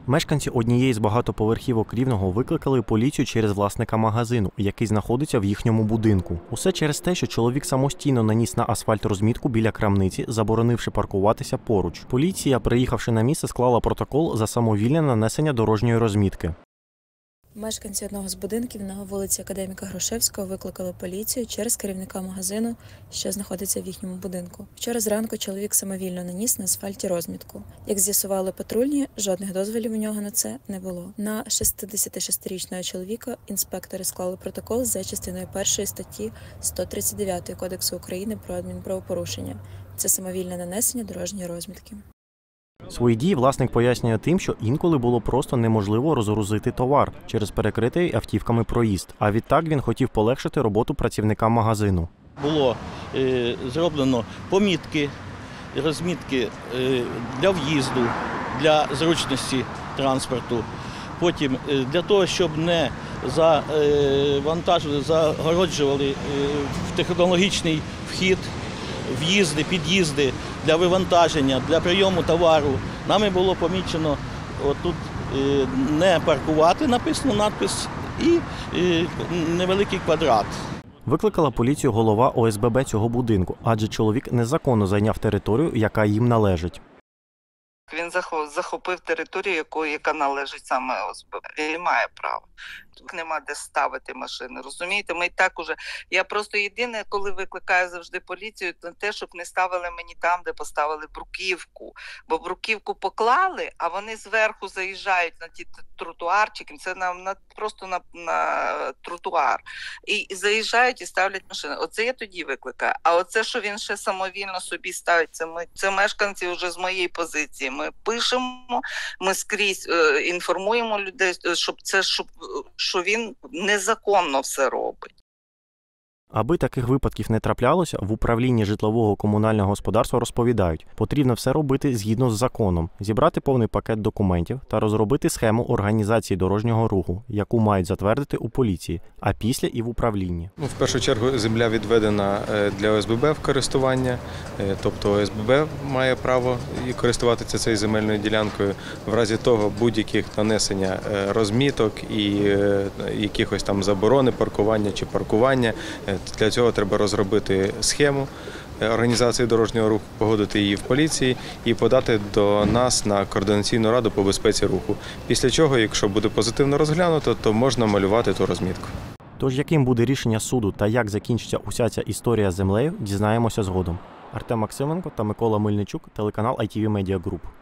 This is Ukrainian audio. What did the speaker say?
Мешканці однієї з багатоповерхівок Рівного викликали поліцію через власника магазину, який знаходиться в їхньому будинку. Усе через те, що чоловік самостійно наніс на асфальт розмітку біля крамниці, заборонивши паркуватися поруч. Поліція, приїхавши на місце, склала протокол за самовільне нанесення дорожньої розмітки. Мешканці одного з будинків на вулиці Академіка Грушевського викликали поліцію через керівника магазину, що знаходиться в їхньому будинку. Вчора зранку чоловік самовільно наніс на асфальті розмітку. Як з'ясували патрульні, жодних дозволів у нього на це не було. На 66-річного чоловіка інспектори склали протокол за частиною 1 статті 139 Кодексу України про адмінправопорушення. Це самовільне нанесення дорожньої розмітки. Свої дії власник пояснює тим, що інколи було просто неможливо розгрузити товар через перекритий автівками проїзд. А відтак він хотів полегшити роботу працівникам магазину. Було зроблено помітки, розмітки для в'їзду, для зручності транспорту. Потім для того, щоб не завантажували, загороджували в технологічний вхід, в'їзди, під'їзди для вивантаження, для прийому товару. Нами було помічено отут не паркувати, написано надпис, і невеликий квадрат. Викликала поліцію голова ОСББ цього будинку, адже чоловік незаконно зайняв територію, яка їм належить. Він захопив територію, яка належить саме ОСББ. Він має право. Тут нема де ставити машини, розумієте? Ми і так уже... Я просто єдине, коли викликаю завжди поліцію, то те, щоб не ставили мені там, де поставили бруківку. Бо бруківку поклали, а вони зверху заїжджають на ті тротуарчики, це просто на тротуар. І заїжджають і ставлять машини. Оце я тоді викликаю. А оце, що він ще самовільно собі ставить, це мешканці вже з моєї позиції. Ми пишемо, ми скрізь інформуємо людей, що він незаконно все робить. Аби таких випадків не траплялося, в управлінні житлово-комунального господарства розповідають, потрібно все робити згідно з законом, зібрати повний пакет документів та розробити схему організації дорожнього руху, яку мають затвердити у поліції, а після і в управлінні. В першу чергу земля відведена для ОСББ в користування, тобто ОСББ має право користуватися цією земельною ділянкою. В разі того будь-яких нанесення розміток і якихось там заборони паркування чи паркування. Для цього треба розробити схему організації дорожнього руху, погодити її в поліції і подати до нас на координаційну раду по безпеці руху. Після чого, якщо буде позитивно розглянуто, то можна малювати ту розмітку. Тож яким буде рішення суду та як закінчиться уся ця історія з землею, дізнаємося згодом. Артем Максименко та Микола Мельничук, телеканал ITV Media Group.